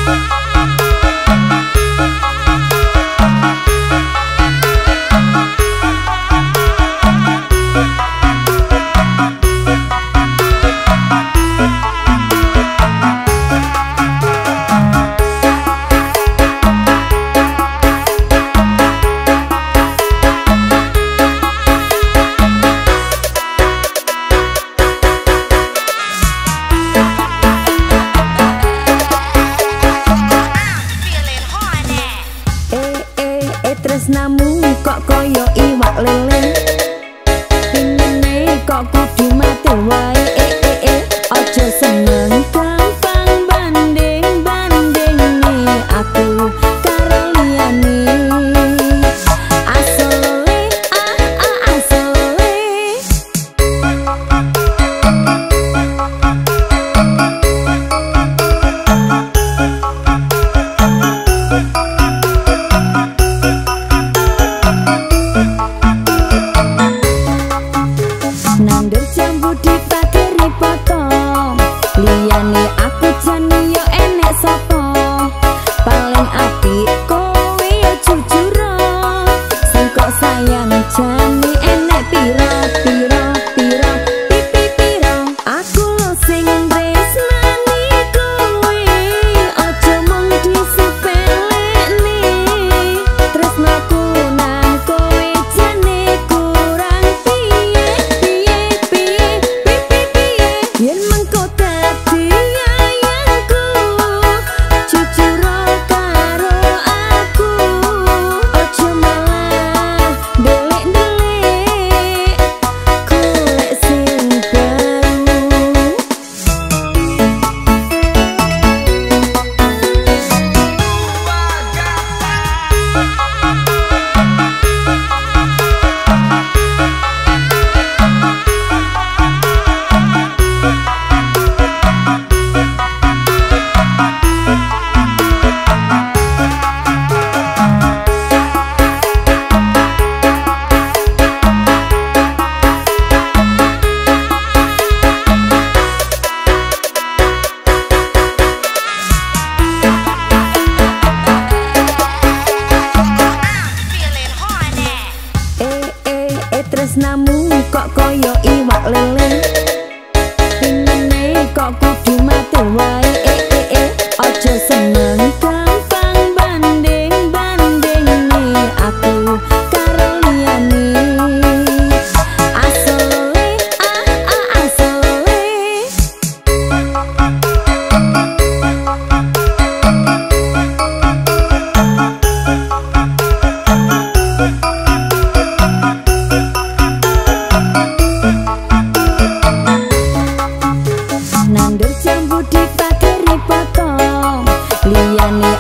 Tresnamu kok koyo iwak lele, pinene kok kudu mati wae. Ojo seneng gampang banding-bandingi aku karo liyane. Asole asole nandur jambu dipakeri potong, liyane aku jane yo enek sapa. Paling apik kowe yo jujur, sing kok sayang jane enek pira-pira pira. Aku lo sing tresnani kowe, aja mung disepelekne. Tresnaku nang kowe jane kurang piye. Yen mengko dadi ayangku, jujur karo aku, ojo malah ndelik-ndelik golek sing baru. Tresnamu kok koyo iwak lele, pinene kok kudu mati wae. Ojo seneng gampang banding-bandingi aku karo liyane. Asole asole nandur jambu dipakeri potong, liyane